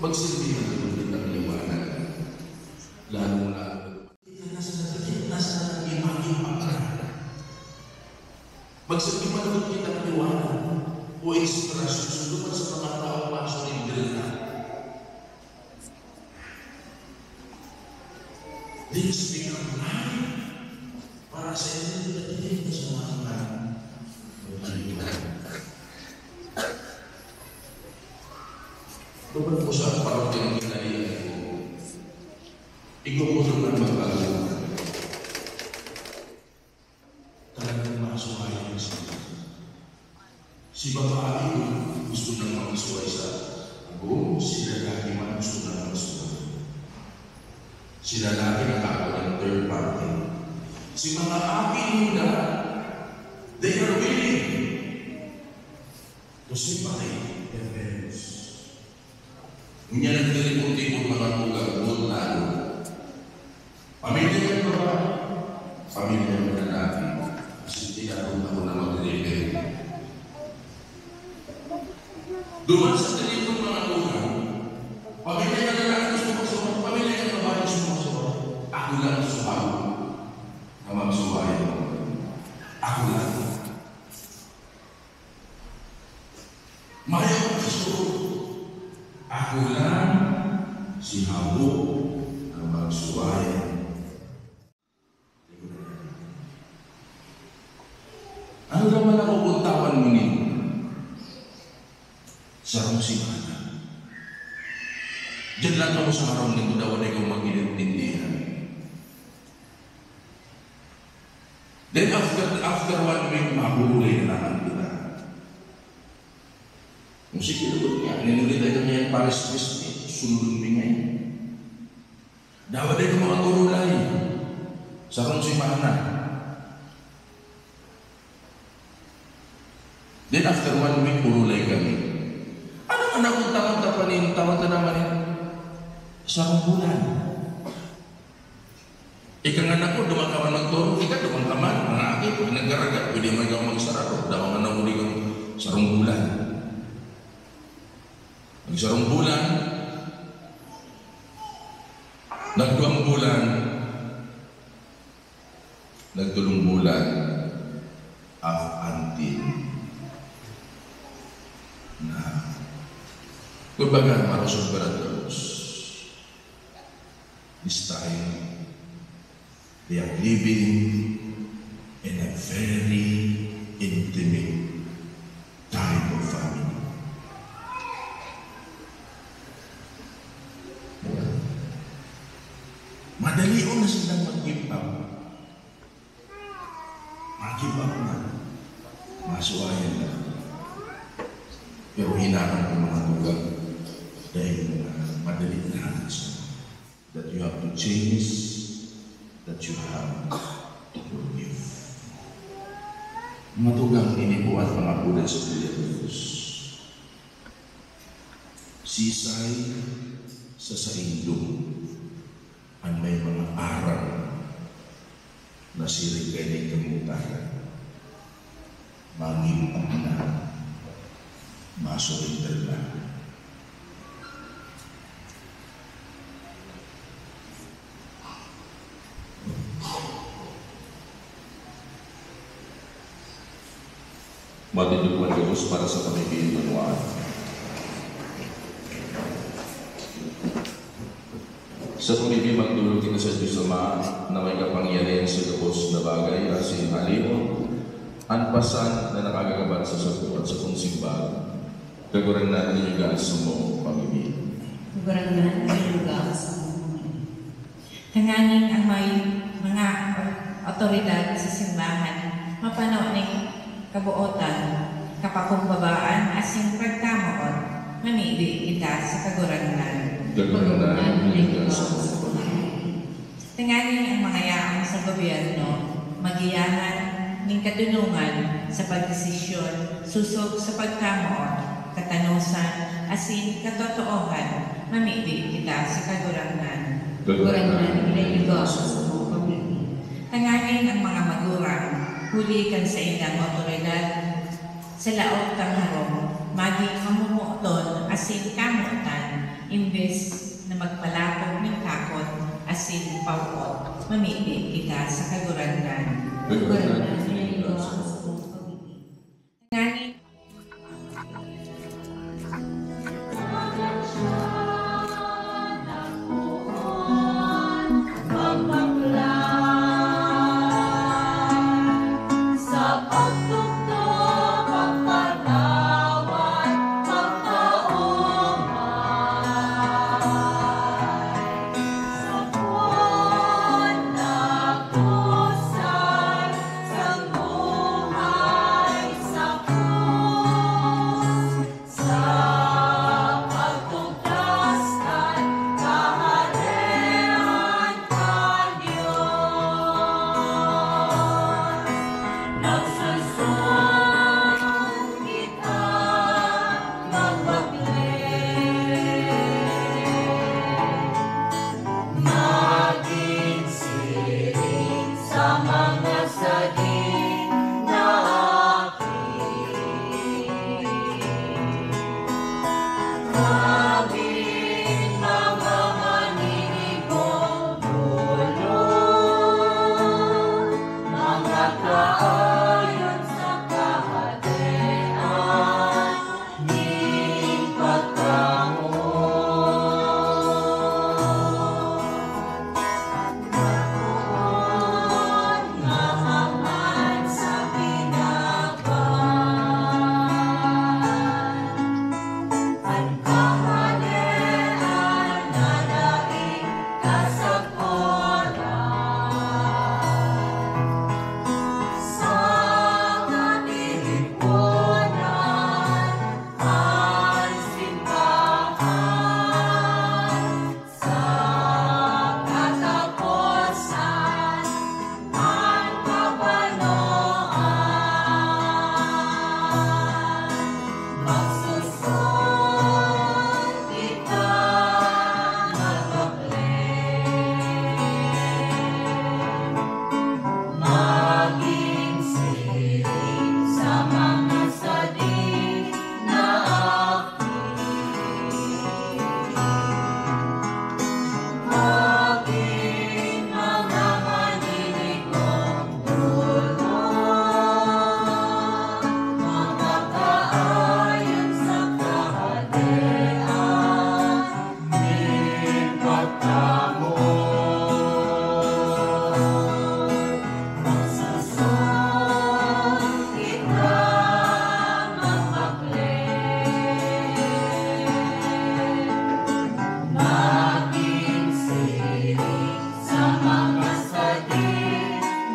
Magsilbi ang tulad ng liwanag. Lalo-lalo. Nasa naging pangarap. Magsilbi manunod kita ng liwanag o inspirasyon sundukan sa mga taong pasok ng Bicolano. This become life para sa inyo at hindi sa mga Tupad po sa parang tinagkinalian ko, ikukulong ang magbago. Talagang masuhay ang siya. Si babae gusto nang magsuhay sa ako, si lalaki man gusto nang magsuhay. Si lalaki nakakawa ng third party. Si mga aking hunda, they are willing to separate their parents. Hindi nagtiripunti mga tugang lalo. Pamilya ng babae, pamilya ng lalaki. Kasi tinatong ako na mag-deliver. Duman sa telefon mga tugang, pamilya ng lalaki gusto magsuhay, pamilya ng babae gusto magsuhay. Ako lang suhay na magsuhay. Ako lang. Mayaw ang susunod. Ako lang si Habo ang magsuway. Ano naman ang pupuntawan mo niyo? Sa rong simana. Diyan lang ako sa harong nito daw na ikaw mag-inintindihan. Then after 1 week, mabuhuli na naman kita. Kung sige, lubot nga, ninulita ka niya yung Paris Christmas, sunodong bingay. Dapat ay ka mga turulay sa rong simana. Then after 1 week, turulay kami. Ano man akong tawag-tapa niyo, tawag-tapa naman yun? Sa rong bulan. Ikang anak ko, dumakaman magturo, ika dumang kaman, mga aki, pag nagkaraga, pwede man ikaw magsarado, daw man ang muli kang sarong bulan. Nagsarong bulan, nagduang bulan, nagtulong bulan, until na kumbaga marasong baratos. This time, they are living in a very intimate type of family. Madali o na silang mag-give up. Mag-give up na. Masuwayan na. Pero hinahan ang mga tugang dahil madali na sila. That you have to change, that you have to forgive. Mga tugang inibuat mga bulan sa Pilipinas. Sisay sa saindong ang may mga aral na sirig kay ng kamutaran. Manging ang na masurinder na. Matindog man Diyos para sa pamigay ng manuaan. Sa tumibig magdulog kita sa Diyos Ama na may kapangyarihan sa lubos na bagay at sinalimo, anpasan na nakagagabat sa sapo at sa kong simbahan. Kagurang na niligaan sa mo pamibig. Kagurang na niligaan sa mo pamibig. Tanganin ang may mga otoridad sa simbahan, mapanaw ng kabuotan, kapakumbabaan, asing pagkamoon, mamili kita sa kagurang Tinganin ang mga yaong sa gobyerno, magiyanan ng kadulungan sa pagdesisyon, susog sa pagkamoon, katanusan, asin katotoohan, mamili kita sa kagurangan. Kagurangan, ilaligaw sa mga pamilya. Tinganin ang mga magurang, hulikan sa ilang otoridad, sa laot kang harong, maging mamumuoton, asin kamuotan, imbes na magpalakog ng kakot, asin pawot, mamili kita sa kagurangan. Kagurangan ng ng Osmo. Ngani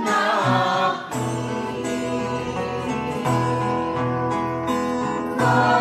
Bye.